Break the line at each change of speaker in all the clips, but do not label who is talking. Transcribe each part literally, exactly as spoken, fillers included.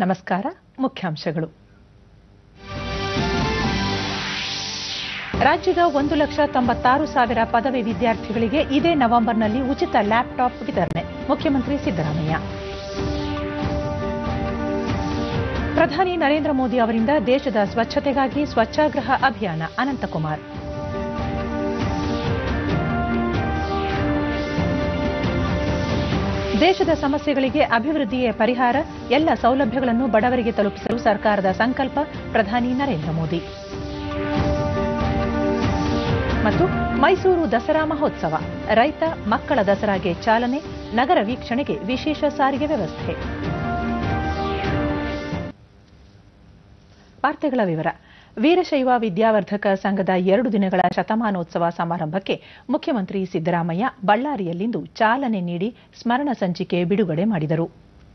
ನಮಸ್ಕಾರ. ಮುಖ್ಯಾಂಶಗಳು. ರಾಜ್ಯದ ಒಂದು ಲಕ್ಷ ತೊಂಬತ್ತಾರು ಸಾವಿರ ಪದವಿ ವಿದ್ಯಾರ್ಥಿಗಳಿಗೆ ಇದೇ ನವೆಂಬರ್ನಲ್ಲಿ ಉಚಿತ ಲ್ಯಾಪ್ಟಾಪ್ ವಿತರಣೆ. ಮುಖ್ಯಮಂತ್ರಿ ಸಿದ್ದರಾಮಯ್ಯ. ಪ್ರಧಾನಿ ನರೇಂದ್ರ ಮೋದಿ ಅವರಿಂದ ದೇಶದ ಸ್ವಚ್ಛತೆಗಾಗಿ ಸ್ವಚ್ಛಾಗ್ರಹ ಅಭಿಯಾನ. ಅನಂತಕುಮಾರ್. ದೇಶದ ಸಮಸ್ಯೆಗಳಿಗೆ ಅಭಿವೃದ್ಧಿಯೇ ಪರಿಹಾರ, ಎಲ್ಲ ಸೌಲಭ್ಯಗಳನ್ನು ಬಡವರಿಗೆ ತಲುಪಿಸಲು ಸರ್ಕಾರದ ಸಂಕಲ್ಪ. ಪ್ರಧಾನಿ ನರೇಂದ್ರ ಮೋದಿ. ಮತ್ತು ಮೈಸೂರು ದಸರಾ ಮಹೋತ್ಸವ, ರೈತ ಮಕ್ಕಳ ದಸರಾಗೆ ಚಾಲನೆ, ನಗರ ವೀಕ್ಷಣೆಗೆ ವಿಶೇಷ ಸಾರಿಗೆ ವ್ಯವಸ್ಥೆ. ವಾರ್ತೆಗಳ ವಿವರ. ವೀರಶೈವ ವಿದ್ಯಾವರ್ಧಕ ಸಂಘದ ಎರಡು ದಿನಗಳ ಶತಮಾನೋತ್ಸವ ಸಮಾರಂಭಕ್ಕೆ ಮುಖ್ಯಮಂತ್ರಿ ಸಿದ್ದರಾಮಯ್ಯ ಬಳ್ಳಾರಿಯಲ್ಲಿಂದು ಚಾಲನೆ ನೀಡಿ ಸ್ಮರಣ ಸಂಚಿಕೆ ಬಿಡುಗಡೆ ಮಾಡಿದರು.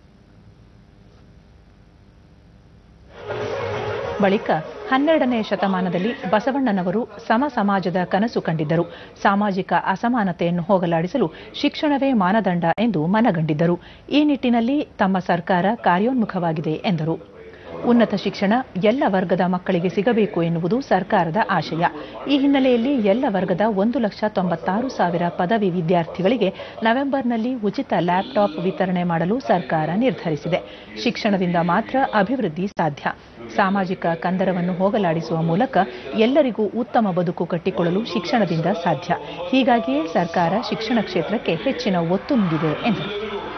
ಬಳಿಕ ಹನ್ನೆರಡನೇ ಶತಮಾನದಲ್ಲಿ ಬಸವಣ್ಣನವರು ಸಮ ಸಮಾಜದ ಕನಸು ಕಂಡಿದ್ದರು. ಸಾಮಾಜಿಕ ಅಸಮಾನತೆಯನ್ನು ಹೋಗಲಾಡಿಸಲು ಶಿಕ್ಷಣವೇ ಮಾನದಂಡ ಎಂದು ಮನಗಂಡಿದ್ದರು. ಈ ನಿಟ್ಟಿನಲ್ಲಿ ತಮ್ಮ ಸರ್ಕಾರ ಕಾರ್ಯೋನ್ಮುಖವಾಗಿದೆ ಎಂದರು. ಉನ್ನತ ಶಿಕ್ಷಣ ಎಲ್ಲ ವರ್ಗದ ಮಕ್ಕಳಿಗೆ ಸಿಗಬೇಕು ಎನ್ನುವುದು ಸರ್ಕಾರದ ಆಶಯ. ಈ ಹಿನ್ನೆಲೆಯಲ್ಲಿ ಎಲ್ಲ ವರ್ಗದ ಒಂದು ಲಕ್ಷ ತೊಂಬತ್ತಾರು ಸಾವಿರ ಪದವಿ ವಿದ್ಯಾರ್ಥಿಗಳಿಗೆ ನವೆಂಬರ್ನಲ್ಲಿ ಉಚಿತ ಲ್ಯಾಪ್ಟಾಪ್ ವಿತರಣೆ ಮಾಡಲು ಸರ್ಕಾರ ನಿರ್ಧರಿಸಿದೆ. ಶಿಕ್ಷಣದಿಂದ ಮಾತ್ರ ಅಭಿವೃದ್ಧಿ ಸಾಧ್ಯ. ಸಾಮಾಜಿಕ ಕಂದರವನ್ನು ಹೋಗಲಾಡಿಸುವ ಮೂಲಕ ಎಲ್ಲರಿಗೂ ಉತ್ತಮ ಬದುಕು ಕಟ್ಟಿಕೊಳ್ಳಲು ಶಿಕ್ಷಣದಿಂದ ಸಾಧ್ಯ. ಹೀಗಾಗಿಯೇ ಸರ್ಕಾರ ಶಿಕ್ಷಣ ಕ್ಷೇತ್ರಕ್ಕೆ ಹೆಚ್ಚಿನ ಒತ್ತು ನೀಡಿದೆ ಎಂದರು.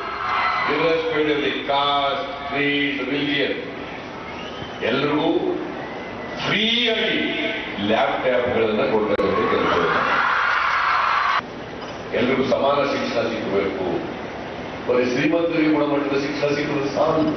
ಎಲ್ಲರಿಗೂ ಫ್ರೀಯಾಗಿ ಲ್ಯಾಪ್ಟಾಪ್ಗಳನ್ನು ಕೊಡಬೇಕು. ಎಲ್ಲರಿಗೂ ಸಮಾನ ಶಿಕ್ಷಣ ಸಿಗಬೇಕು. ಬರೀ ಶ್ರೀಮಂತರಿಗೆ ಗುಣಮಟ್ಟದ ಶಿಕ್ಷಣ ಸಿಗುವುದು ಸಾಲದು.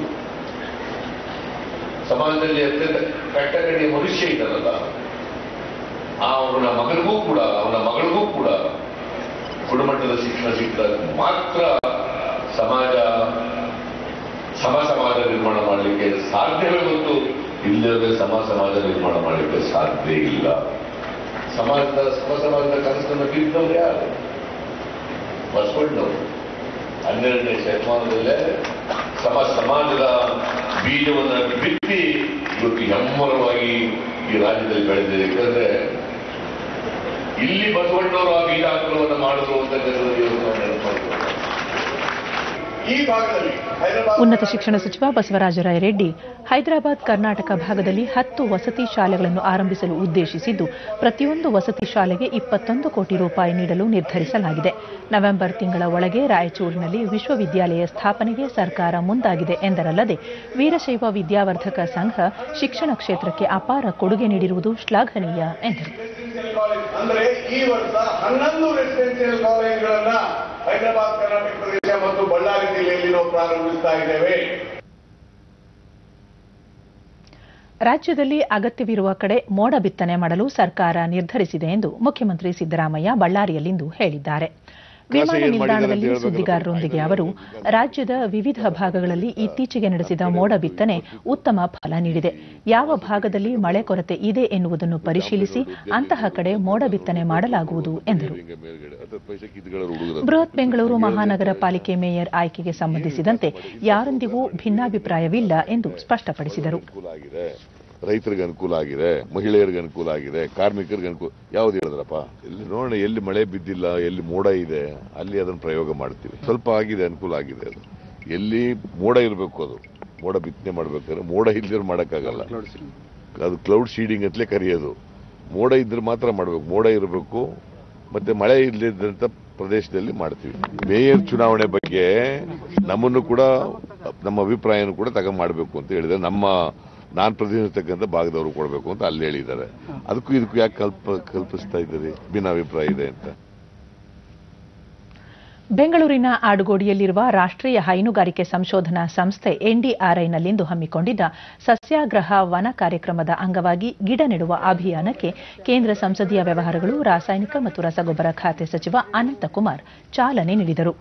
ಸಮಾಜದಲ್ಲಿ ಅತ್ಯಂತ ಕಟ್ಟಕಡೆಯ ಮನುಷ್ಯ ಇದ್ದಾನಲ್ಲ, ಅವನ ಮಗನಿಗೂ ಕೂಡ ಅವನ ಮಗಳಿಗೂ ಕೂಡ ಗುಣಮಟ್ಟದ ಶಿಕ್ಷಣ ಸಿಕ್ಕಿದಾಗ ಮಾತ್ರ ಸಮಾಜ ಸಮ ಸಮಾಜ ನಿರ್ಮಾಣ ಮಾಡಲಿಕ್ಕೆ ಸಾಧ್ಯವೇ ಹೊರತು ಇಲ್ಲದೆ ಸಮ ಸಮಾಜ ನಿರ್ಮಾಣ ಮಾಡಲಿಕ್ಕೆ ಸಾಧ್ಯ ಇಲ್ಲ. ಸಮಾಜದ ಸಮ ಸಮಾಜದ ಕನಸನ್ನು ಬಿದ್ದವರು ಯಾರು? ಬಸವಣ್ಣವರು ಹನ್ನೆರಡನೇ ಶತಮಾನದಲ್ಲೇ ಸಮ ಸಮಾಜದ ಬೀಜವನ್ನು ಬಿತ್ತಿ ಇವತ್ತು ಹೆಮ್ಮರವಾಗಿ ಈ ರಾಜ್ಯದಲ್ಲಿ ಬೆಳೆದಿದೆ. ಯಾಕಂದ್ರೆ ಇಲ್ಲಿ ಬಸವಣ್ಣವರು ಆ ಬೀಜಾಂತರವನ್ನು ಮಾಡಿದ್ರು ಅಂತ ನೆನಪು. ಈ ಭಾಗದಲ್ಲಿ
ಉನ್ನತ ಶಿಕ್ಷಣ ಸಚಿವ ಬಸವರಾಜ ರಾಯರೆಡ್ಡಿ ಹೈದರಾಬಾದ್ ಕರ್ನಾಟಕ ಭಾಗದಲ್ಲಿ ಹತ್ತು ವಸತಿ ಶಾಲೆಗಳನ್ನು ಆರಂಭಿಸಲು ಉದ್ದೇಶಿಸಿದ್ದು, ಪ್ರತಿಯೊಂದು ವಸತಿ ಶಾಲೆಗೆ ಇಪ್ಪತ್ತೊಂದು ಕೋಟಿ ರೂಪಾಯಿ ನೀಡಲು ನಿರ್ಧರಿಸಲಾಗಿದೆ. ನವೆಂಬರ್ ತಿಂಗಳ ಒಳಗೆ ರಾಯಚೂರಿನಲ್ಲಿ ವಿಶ್ವವಿದ್ಯಾಲಯ ಸ್ಥಾಪನೆಗೆ ಸರ್ಕಾರ ಮುಂದಾಗಿದೆ ಎಂದರಲ್ಲದೆ, ವೀರಶೈವ ವಿದ್ಯಾವರ್ಧಕ ಸಂಘ ಶಿಕ್ಷಣ ಕ್ಷೇತ್ರಕ್ಕೆ ಅಪಾರ ಕೊಡುಗೆ ನೀಡಿರುವುದು ಶ್ಲಾಘನೀಯ ಎಂದರು.
ಅಂದರೆ ಈ ವರ್ಷ ಹನ್ನೊಂದು ರೆಸಿಡೆನ್ಸಿಯಲ್ ಕಾಲೇಜುಗಳನ್ನ ಹೈದರಾಬಾದ್ ಕರ್ನಾಟಕ ಪ್ರದೇಶ ಮತ್ತು ಬಳ್ಳಾರಿ ಜಿಲ್ಲೆಯಲ್ಲಿ ನಾವು ಪ್ರಾರಂಭಿಸ್ತಾ ಇದ್ದೇವೆ.
ರಾಜ್ಯದಲ್ಲಿ ಅಗತ್ಯವಿರುವ ಕಡೆ ಮೋಡ ಬಿತ್ತನೆ ಮಾಡಲು ಸರ್ಕಾರ ನಿರ್ಧರಿಸಿದೆ ಎಂದು ಮುಖ್ಯಮಂತ್ರಿ ಸಿದ್ದರಾಮಯ್ಯ ಬಳ್ಳಾರಿಯಲ್ಲಿಂದು ಹೇಳಿದ್ದಾರೆ. ವಿಮಾನ ನಿಲ್ದಾಣದಲ್ಲಿ ಸುದ್ದಿಗಾರರೊಂದಿಗೆ ಅವರು, ರಾಜ್ಯದ ವಿವಿಧ ಭಾಗಗಳಲ್ಲಿ ಇತ್ತೀಚೆಗೆ ನಡೆಸಿದ ಮೋಡ ಬಿತ್ತನೆ ಉತ್ತಮ ಫಲ ನೀಡಿದೆ. ಯಾವ ಭಾಗದಲ್ಲಿ ಮಳೆ ಕೊರತೆ ಇದೆ ಎನ್ನುವುದನ್ನು ಪರಿಶೀಲಿಸಿ ಅಂತಹ ಕಡೆ ಮೋಡ ಬಿತ್ತನೆ ಮಾಡಲಾಗುವುದು ಎಂದರು. ಬೃಹತ್ ಬೆಂಗಳೂರು ಮಹಾನಗರ ಪಾಲಿಕೆ ಮೇಯರ್ ಆಯ್ಕೆಗೆ ಸಂಬಂಧಿಸಿದಂತೆ ಯಾರೊಂದಿಗೂ ಭಿನ್ನಾಭಿಪ್ರಾಯವಿಲ್ಲ ಎಂದು ಸ್ಪಷ್ಟಪಡಿಸಿದರು.
ರೈತರಿಗೆ ಅನುಕೂಲ ಆಗಿದೆ, ಮಹಿಳೆಯರಿಗೆ ಅನುಕೂಲ ಆಗಿದೆ, ಕಾರ್ಮಿಕರಿಗೆ ಅನುಕೂಲ. ಯಾವ್ದು ಹೇಳಿದ್ರಪ್ಪ? ಎಲ್ಲಿ ನೋಡೋಣ, ಎಲ್ಲಿ ಮಳೆ ಬಿದ್ದಿಲ್ಲ, ಎಲ್ಲಿ ಮೋಡ ಇದೆ, ಅಲ್ಲಿ ಅದನ್ನು ಪ್ರಯೋಗ ಮಾಡ್ತೀವಿ. ಸ್ವಲ್ಪ ಆಗಿದೆ, ಅನುಕೂಲ ಆಗಿದೆ. ಅದು ಎಲ್ಲಿ ಮೋಡ ಇರಬೇಕು, ಅದು ಮೋಡ ಬಿತ್ತನೆ ಮಾಡ್ಬೇಕಾದ್ರೆ ಮೋಡ ಇಲ್ಲದ್ರೆ ಮಾಡೋಕ್ಕಾಗಲ್ಲ. ಅದು ಕ್ಲೌಡ್ ಶೀಡಿಂಗ್ ಅಂತಲೇ ಕರೆಯೋದು. ಮೋಡ ಇದ್ರೆ ಮಾತ್ರ ಮಾಡಬೇಕು. ಮೋಡ ಇರಬೇಕು, ಮತ್ತೆ ಮಳೆ ಇಲ್ಲದಂತ ಪ್ರದೇಶದಲ್ಲಿ ಮಾಡ್ತೀವಿ. ಮೇಯರ್ ಚುನಾವಣೆ ಬಗ್ಗೆ ನಮ್ಮನ್ನು ಕೂಡ ನಮ್ಮ ಅಭಿಪ್ರಾಯನೂ ಕೂಡ ತಗೊಂಡು ಮಾಡಬೇಕು ಅಂತ ಹೇಳಿದ್ರೆ, ನಮ್ಮ ನಾನು ಪ್ರತಿನಿಧಿಸ್ತಕ್ಕಂಥ ಭಾಗದವರು ಕೊಡಬೇಕು ಅಂತ ಅಲ್ಲಿ ಹೇಳಿದ್ದಾರೆ. ಅದಕ್ಕೂ ಇದಕ್ಕೂ ಯಾಕೆ ಕಲ್ಪ ಕಲ್ಪಿಸ್ತಾ ಇದ್ದಾರೆ? ಭಿನ್ನಾಭಿಪ್ರಾಯ ಇದೆ ಅಂತ.
ಬೆಂಗಳೂರಿನ ಆಡುಗೋಡಿಯಲ್ಲಿರುವ ರಾಷ್ಟ್ರೀಯ ಹೈನುಗಾರಿಕೆ ಸಂಶೋಧನಾ ಸಂಸ್ಥೆ ಎನ್ಡಿಆರ್ಐನಲ್ಲಿಂದು ಹಮ್ಮಿಕೊಂಡಿದ್ದ ಸಸ್ಯಾಗ್ರಹ ವನ ಕಾರ್ಯಕ್ರಮದ ಅಂಗವಾಗಿ ಗಿಡ ನೆಡುವ ಅಭಿಯಾನಕ್ಕೆ ಕೇಂದ್ರ ಸಂಸದೀಯ ವ್ಯವಹಾರಗಳು, ರಾಸಾಯನಿಕ ಮತ್ತು ರಸಗೊಬ್ಬರ ಖಾತೆ ಸಚಿವ ಅನಂತಕುಮಾರ್ ಚಾಲನೆ ನೀಡಿದರು.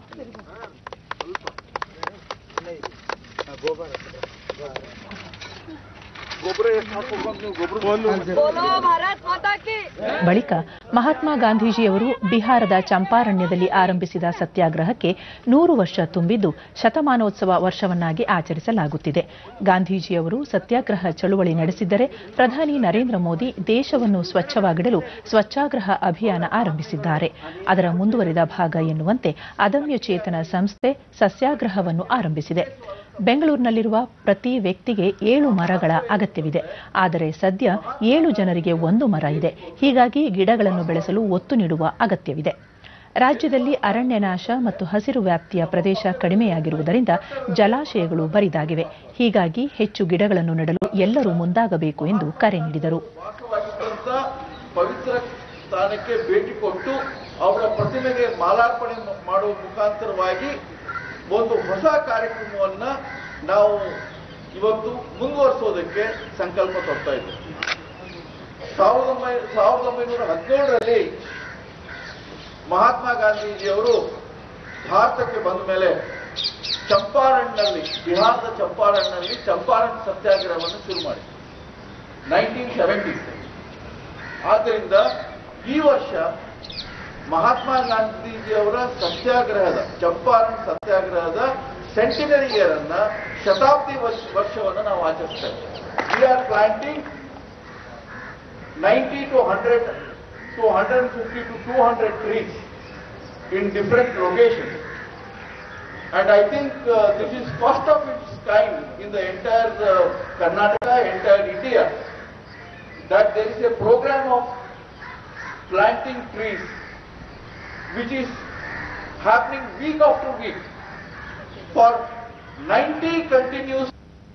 ಗೊಬ್ಬರ ಎಷ್ಟು ಹಾಕೋಬೇಕು ನೀವು ಗೊಬ್ಬರ
बोलो भारत माता की
ಬಳಿಕ ಮಹಾತ್ಮ ಗಾಂಧೀಜಿಯವರು ಬಿಹಾರದ ಚಂಪಾರಣ್ಯದಲ್ಲಿ ಆರಂಭಿಸಿದ ಸತ್ಯಾಗ್ರಹಕ್ಕೆ ನೂರು ವರ್ಷ ತುಂಬಿದ್ದು ಶತಮಾನೋತ್ಸವ ವರ್ಷವನ್ನಾಗಿ ಆಚರಿಸಲಾಗುತ್ತಿದೆ. ಗಾಂಧೀಜಿಯವರು ಸತ್ಯಾಗ್ರಹ ಚಳುವಳಿ ನಡೆಸಿದ್ದರೆ ಪ್ರಧಾನಿ ನರೇಂದ್ರ ಮೋದಿ ದೇಶವನ್ನು ಸ್ವಚ್ಛವಾಗಿಡಲು ಸ್ವಚ್ಛಾಗ್ರಹ ಅಭಿಯಾನ ಆರಂಭಿಸಿದ್ದಾರೆ. ಅದರ ಮುಂದುವರಿದ ಭಾಗ ಎನ್ನುವಂತೆ ಅದಮ್ಯ ಚೇತನ ಸಂಸ್ಥೆ ಸಸ್ಯಾಗ್ರಹವನ್ನು ಆರಂಭಿಸಿದೆ. ಬೆಂಗಳೂರಿನಲ್ಲಿರುವ ಪ್ರತಿ ವ್ಯಕ್ತಿಗೆ ಏಳು ಮರಗಳ ಅಗತ್ಯವಿದೆ. ಆದರೆ ಸದ್ಯ ಏಳು ಜನರಿಗೆ ಒಂದು ಮರ ಇದೆ. ಹೀಗಾಗಿ ಗಿಡಗಳನ್ನು ಬೆಳೆಸಲು ಒತ್ತು ನೀಡುವ ಅಗತ್ಯವಿದೆ. ರಾಜ್ಯದಲ್ಲಿ ಅರಣ್ಯ ನಾಶ ಮತ್ತು ಹಸಿರು ವ್ಯಾಪ್ತಿಯ ಪ್ರದೇಶ ಕಡಿಮೆಯಾಗಿರುವುದರಿಂದ ಜಲಾಶಯಗಳು ಬರಿದಾಗಿವೆ. ಹೀಗಾಗಿ ಹೆಚ್ಚು ಗಿಡಗಳನ್ನು ನೆಡಲು ಎಲ್ಲರೂ ಮುಂದಾಗಬೇಕು ಎಂದು ಕರೆ ನೀಡಿದರು.
ಪವಿತ್ರ ಸ್ಥಾನಕ್ಕೆ ಭೇಟಿ ಕೊಟ್ಟು ಅವರ ಪ್ರತಿಮೆಗೆ ಮಾಲಾರ್ಪಣೆ ಮಾಡುವ ಮುಖಾಂತರವಾಗಿ ಒಂದು ಹೊಸ ಕಾರ್ಯಕ್ರಮವನ್ನ ನಾವು ಇವತ್ತು ಮುಂದುವರಿಸೋದಕ್ಕೆ ಸಂಕಲ್ಪ ತೊಡ್ತಾ ಇದ್ದೇವೆ. ಸಾವಿರದ ಒಂಬೈನೂರ ಸಾವಿರದ ಒಂಬೈನೂರ ಹದಿನೇಳರಲ್ಲಿ ಮಹಾತ್ಮ ಗಾಂಧೀಜಿಯವರು ಭಾರತಕ್ಕೆ ಬಂದ ಮೇಲೆ ಚಂಪಾರಣ್ನಲ್ಲಿ, ಬಿಹಾರದ ಚಂಪಾರಣ್ನಲ್ಲಿ ಚಂಪಾರಣ್ ಸತ್ಯಾಗ್ರಹವನ್ನು ಶುರು ಮಾಡಿ ನೈನ್ಟೀನ್ ಸೆವೆಂಟಿ. ಆದ್ದರಿಂದ ಈ ವರ್ಷ ಮಹಾತ್ಮ ಗಾಂಧೀಜಿಯವರ ಸತ್ಯಾಗ್ರಹದ ಚಂಪಾರಣ್ ಸತ್ಯಾಗ್ರಹದ ಸೆಂಟಿನರಿ ಇಯರ್ ಅನ್ನ ಶತಾಬ್ದಿ ವರ್ಷವನ್ನು ನಾವು ಆಚರಿಸ್ತೇವೆ. We are planting ninety to hundred two hundred fifty to two hundred trees in different locations. And I think uh, this is first of its kind in the entire uh, Karnataka, entire India, that there is a program of planting trees which is happening week after week for ninety continuous.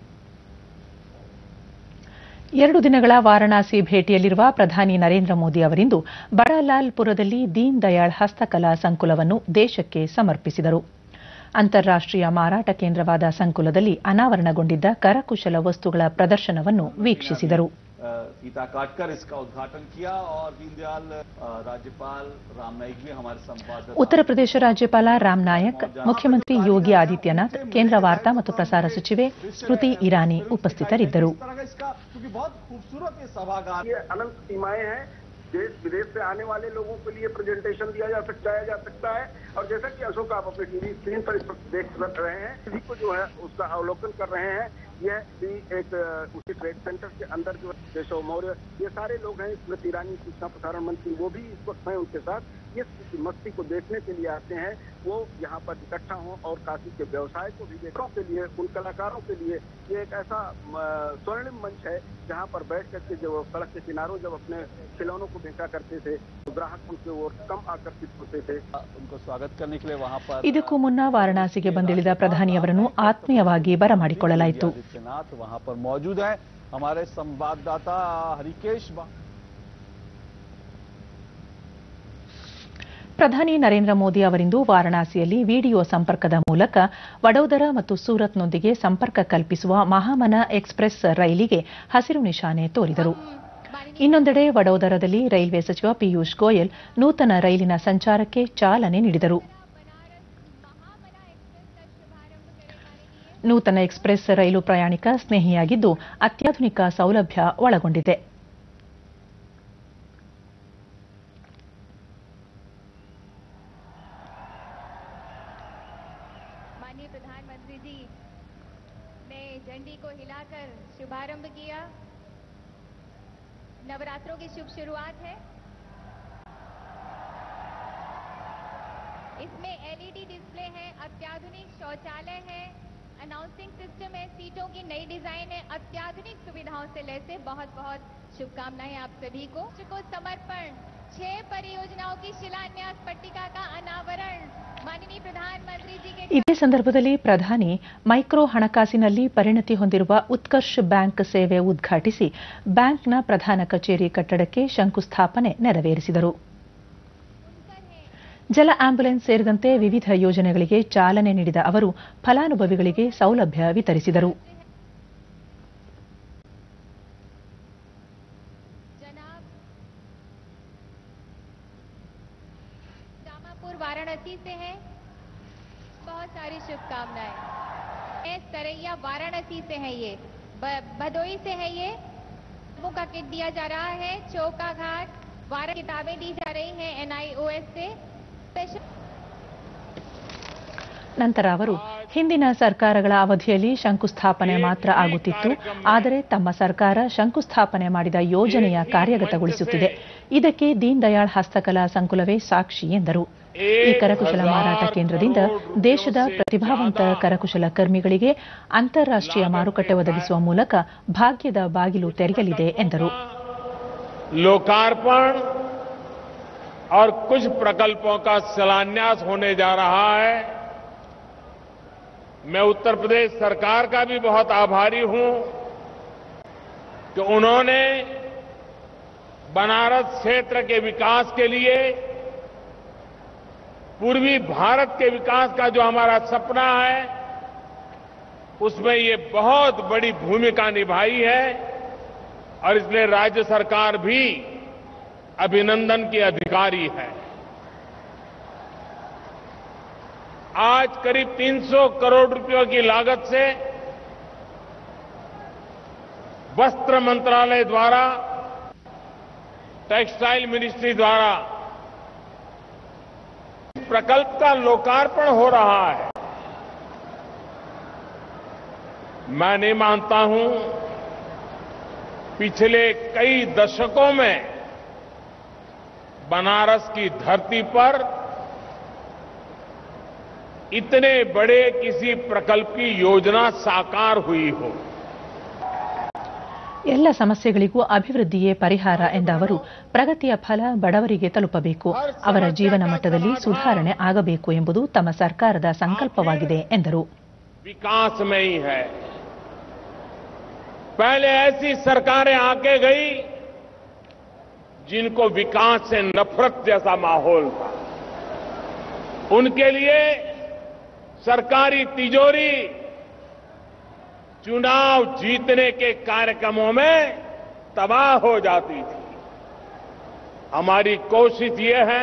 ಎರಡು ದಿನಗಳ ವಾರಣಾಸಿ ಭೇಟಿಯಲ್ಲಿರುವ ಪ್ರಧಾನಿ ನರೇಂದ್ರ ಮೋದಿ ಅವರಿಂದು ಬಡಲಾಲ್ಪುರದಲ್ಲಿ ದೀನ್ ದಯಾಳ್ ಹಸ್ತಕಲಾ ಸಂಕುಲವನ್ನು ದೇಶಕ್ಕೆ ಸಮರ್ಪಿಸಿದರು. ಅಂತಾರಾಷ್ಟ್ರೀಯ ಮಾರಾಟ ಕೇಂದ್ರವಾದ ಸಂಕುಲದಲ್ಲಿ ಅನಾವರಣಗೊಂಡಿದ್ದ ಕರಕುಶಲ ವಸ್ತುಗಳ ಪ್ರದರ್ಶನವನ್ನು ವೀಕ್ಷಿಸಿದರು.
फीता काटकर इसका उद्घाटन किया और दीनदयाल राज्यपाल राम नाईक भी हमारे संवाददाता
ಉತ್ತರ ಪ್ರದೇಶ ರಾಜ್ಯಪಾಲ ರಾಮ್ ನಾಯಕ್, ಮುಖ್ಯಮಂತ್ರಿ ಯೋಗಿ ಆದಿತ್ಯನಾಥ್, ಕೇಂದ್ರ ವಾರ್ತಾ ಮತ್ತು ಪ್ರಸಾರ ಸಚಿವೆ ಸ್ಮೃತಿ ಇರಾನಿ ಉಪಸ್ಥಿತರಿದ್ದರು.
अनंत सीमाएं हैं, देश विदेश से आने वाले लोगों के लिए प्रेजेंटेशन दिया जा सकता है जा सकता है और जैसा कि अशोक आप अपने टीवी स्क्रीन पर देख रहे हैं, सभी को जो है उसका अवलोकन कर रहे हैं. यह भी एक उसी ट्रेड सेंटर के अंदर जो केशव मौर्य, ये सारे लोग हैं, स्मृति ईरानी सूचना प्रसारण मंत्री, वो भी इस वक्त हैं उनके साथ. इस मस्ती को देखने के लिए आते हैं, वो यहाँ पर इकट्ठा हों और काशी के व्यवसाय को भी देखने के लिए, उन कलाकारों के लिए ये एक ऐसा स्वर्णिम मंच है जहाँ पर बैठ करके जो सड़क के किनारों जब अपने खिलौनों को बेचा करते थे तो ग्राहक उनके ओर कम आकर्षित होते थे.
उनको स्वागत करने के लिए वहाँ पर
ಇದಕ್ಕೂ ಮುನ್ನ ವಾರಣಾಸಿಗೆ ಬಂದಿಳಿದ ಪ್ರಧಾನಿಯವರನ್ನು ಆತ್ಮೀಯವಾಗಿ ಬರಮಾಡಿಕೊಳ್ಳಲಾಯಿತು.
वहाँ पर मौजूद है हमारे संवाददाता हरिकेश.
ಪ್ರಧಾನಿ ನರೇಂದ್ರ ಮೋದಿ ಅವರಿಂದು ವಾರಣಾಸಿಯಲ್ಲಿ ವಿಡಿಯೋ ಸಂಪರ್ಕದ ಮೂಲಕ ವಡೋದರ ಮತ್ತು ಸೂರತ್ನೊಂದಿಗೆ ಸಂಪರ್ಕ ಕಲ್ಪಿಸುವ ಮಹಾಮನ ಎಕ್ಸ್ಪ್ರೆಸ್ ರೈಲಿಗೆ ಹಸಿರು ನಿಶಾನೆ ತೋರಿದರು. ಇನ್ನೊಂದೆಡೆ ವಡೋದರದಲ್ಲಿ ರೈಲ್ವೆ ಸಚಿವ ಪಿಯೂಷ್ ಗೋಯಲ್ ನೂತನ ರೈಲಿನ ಸಂಚಾರಕ್ಕೆ ಚಾಲನೆ ನೀಡಿದರು. ನೂತನ ಎಕ್ಸ್ಪ್ರೆಸ್ ರೈಲು ಪ್ರಯಾಣಿಕ ಸ್ನೇಹಿಯಾಗಿದ್ದು ಅತ್ಯಾಧುನಿಕ ಸೌಲಭ್ಯ ಒಳಗೊಂಡಿದೆ.
माननीय प्रधानमंत्री जी ने झंडी को हिलाकर शुभारंभ किया. नवरात्रों की शुभ शुरुआत है. इसमें एलईडी डिस्प्ले है, अत्याधुनिक शौचालय है, अनाउंसिंग सिस्टम है, सीटों की नई डिजाइन है, अत्याधुनिक सुविधाओं से लैस है. बहुत बहुत शुभकामनाएं आप सभी को. को समर्पण, छह परियोजनाओं की शिलान्यास पट्टिका का अनावरण माननीय प्रधानमंत्री जी के.
ಇದೇ ಸಂದರ್ಭದಲ್ಲಿ ಪ್ರಧಾನಿ ಮೈಕ್ರೋ ಹಣಕಾಸಿನಲ್ಲಿ ಪರಿಣತಿ ಹೊಂದಿರುವ ಉತ್ಕರ್ಷ್ ಬ್ಯಾಂಕ್ ಸೇವೆ ಉದ್ಘಾಟಿಸಿ ಬ್ಯಾಂಕ್ನ ಪ್ರಧಾನ ಕಚೇರಿ ಕಟ್ಟಡಕ್ಕೆ ಶಂಕುಸ್ಥಾಪನೆ ನೆರವೇರಿಸಿದರು. ಜಲ ಆಂಬ್ಯುಲೆನ್ಸ್ ಸೇರಿದಂತೆ ವಿವಿಧ ಯೋಜನೆಗಳಿಗೆ ಚಾಲನೆ ನೀಡಿದ ಅವರು ಫಲಾನುಭವಿಗಳಿಗೆ ಸೌಲಭ್ಯ ವಿತರಿಸಿದರು.
वाराणसी से है, बहुत सारी शुभकामनाएं. सरैया वाराणसी से है, ये भदोई से है, ये वो का किट दिया जा रहा है। चौका घाट बारह किताबें दी जा रही हैं एन आई ओ एस से। स्पेशल
ನಂತರ ಅವರು ಹಿಂದಿನ ಸರ್ಕಾರಗಳ ಅವಧಿಯಲ್ಲಿ ಶಂಕುಸ್ಥಾಪನೆ ಮಾತ್ರ ಆಗುತ್ತಿತ್ತು, ಆದರೆ ತಮ್ಮ ಸರ್ಕಾರ ಶಂಕುಸ್ಥಾಪನೆ ಮಾಡಿದ ಯೋಜನೆಯ ಕಾರ್ಯಗತಗೊಳಿಸುತ್ತಿದೆ. ಇದಕ್ಕೆ ದೀನ್ ದಯಾಳ್ ಹಸ್ತಕಲಾ ಸಂಕುಲವೇ ಸಾಕ್ಷಿ ಎಂದರು. ಈ ಕರಕುಶಲ ಮಾರಾಟ ಕೇಂದ್ರದಿಂದ ದೇಶದ ಪ್ರತಿಭಾವಂತ ಕರಕುಶಲ ಕರ್ಮಿಗಳಿಗೆ ಅಂತಾರಾಷ್ಟ್ರೀಯ ಮಾರುಕಟ್ಟೆ ಒದಗಿಸುವ ಮೂಲಕ ಭಾಗ್ಯದ ಬಾಗಿಲು ತೆರೆಯಲಿದೆ ಎಂದರು.
लोकार्पण और कुछ प्रकल्पों का शिलान्यास होने जा रहा है। मैं उत्तर प्रदेश सरकार का भी बहुत आभारी हूं कि उन्होंने बनारस क्षेत्र के विकास के लिए, पूर्वी भारत के विकास का जो हमारा सपना है, उसमें ये बहुत बड़ी भूमिका निभाई है और इसलिए राज्य सरकार भी अभिनंदन की अधिकारी है। आज करीब तीन सौ करोड़ रुपयों की लागत से वस्त्र मंत्रालय द्वारा, टेक्सटाइल मिनिस्ट्री द्वारा प्रकल्प का लोकार्पण हो रहा है। मैं नहीं मानता हूं पिछले कई दशकों में बनारस की धरती पर इतने बड़े किसी प्रकल्प की योजना साकार हुई हो।
ಎಲ್ಲ ಸಮಸ್ಯೆಗಳಿಗೂ ಅಭಿವೃದ್ಧಿಯೇ ಪರಿಹಾರ ಎಂದ ಅವರು, ಪ್ರಗತಿಯ ಫಲ ಬಡವರಿಗೆ ತಲುಪಬೇಕು, ಅವರ ಜೀವನ ಮಟ್ಟದಲ್ಲಿ ಸುಧಾರಣೆ ಆಗಬೇಕು ಎಂಬುದು ತಮ್ಮ ಸರ್ಕಾರದ ಸಂಕಲ್ಪವಾಗಿದೆ ಎಂದರು.
विकास में ही है। पहले ऐसी सरकारें आके गई जिनको विकास से नफरत जैसा माहौल था। उनके लिए सरकारी तिजोरी चुनाव जीतने के कार्यक्रमों में तबाह हो जाती थी। हमारी कोशिश ये है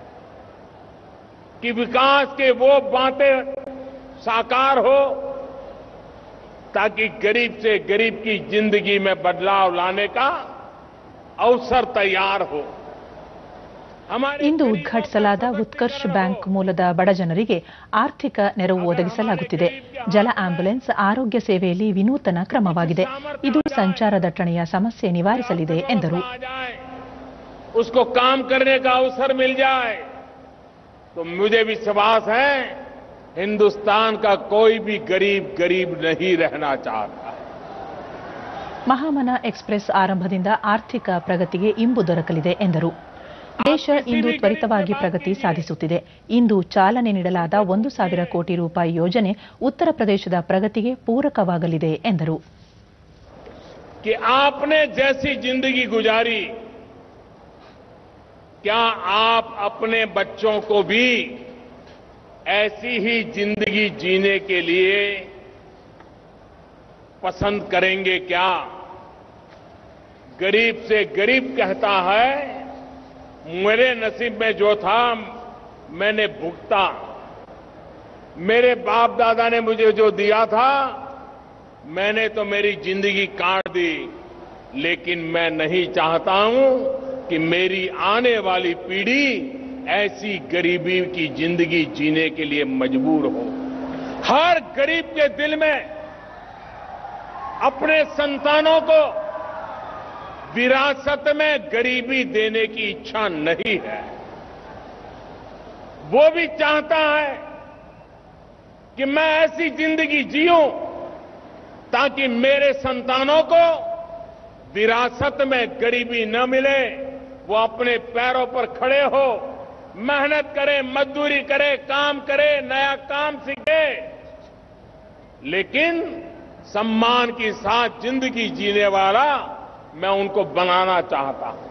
कि विकास के वो बातें साकार हो ताकि गरीब से गरीब की जिंदगी में बदलाव लाने का अवसर तैयार हो।
ಇಂದು ಉದ್ಘಾಟಿಸಲಾದ ಉತ್ಕರ್ಷ್ ಬ್ಯಾಂಕ್ ಮೂಲದ ಬಡ ಜನರಿಗೆ ಆರ್ಥಿಕ ನೆರವು ಒದಗಿಸಲಾಗುತ್ತಿದೆ. ಜಲ ಆಂಬ್ಯುಲೆನ್ಸ್ ಆರೋಗ್ಯ ಸೇವೆಯಲ್ಲಿ ವಿನೂತನ ಕ್ರಮವಾಗಿದೆ. ಇದು ಸಂಚಾರ ದಟ್ಟಣೆಯ ಸಮಸ್ಯೆ ನಿವಾರಿಸಲಿದೆ ಎಂದರು.
उसको काम करने का अवसर मिल जाए तो मुझे विश्वास है हिंदुस्तान का कोई भी गरीब गरीब नहीं रहना चाहता।
ಮಹಾಮನ ಎಕ್ಸ್‌ಪ್ರೆಸ್ ಆರಂಭದಿಂದ ಆರ್ಥಿಕ ಪ್ರಗತಿಗೆ ಇಂಬು ದೊರಕಲಿದೆ ಎಂದರು. ದೇಶ ಇಂದು ತ್ವರಿತವಾಗಿ ಪ್ರಗತಿ ಸಾಧಿಸುತ್ತಿದೆ. ಇಂದು ಚಾಲನೆ ನೀಡಲಾದ ಒಂದು ಸಾವಿರ ಕೋಟಿ ರೂಪಾಯಿ ಯೋಜನೆ ಉತ್ತರ ಪ್ರದೇಶದ ಪ್ರಗತಿಗೆ ಪೂರಕವಾಗಲಿದೆ ಎಂದರು.
कि आपने जैसी जिंदगी गुजारी, क्या आप अपने बच्चों को भी ऐसी ही जिंदगी जीने के लिए पसंद करेंगे क्या? गरीब से गरीब कहता है मेरे नसीब में जो था मैंने भुगता, मेरे बाप दादा ने मुझे जो दिया था मैंने तो मेरी जिंदगी काट दी, लेकिन मैं नहीं चाहता हूं कि मेरी आने वाली पीढ़ी ऐसी गरीबी की जिंदगी जीने के लिए मजबूर हो। हर गरीब के दिल में अपने संतानों को विरासत में गरीबी देने की इच्छा नहीं है। वो भी चाहता है कि मैं ऐसी जिंदगी जीऊं ताकि मेरे संतानों को विरासत में गरीबी न मिले, वो अपने पैरों पर खड़े हो, मेहनत करे, मजदूरी करे, काम करे, नया काम सीखे, लेकिन सम्मान के साथ जिंदगी जीने वाला मैं उनको बनाना चाहता हूं।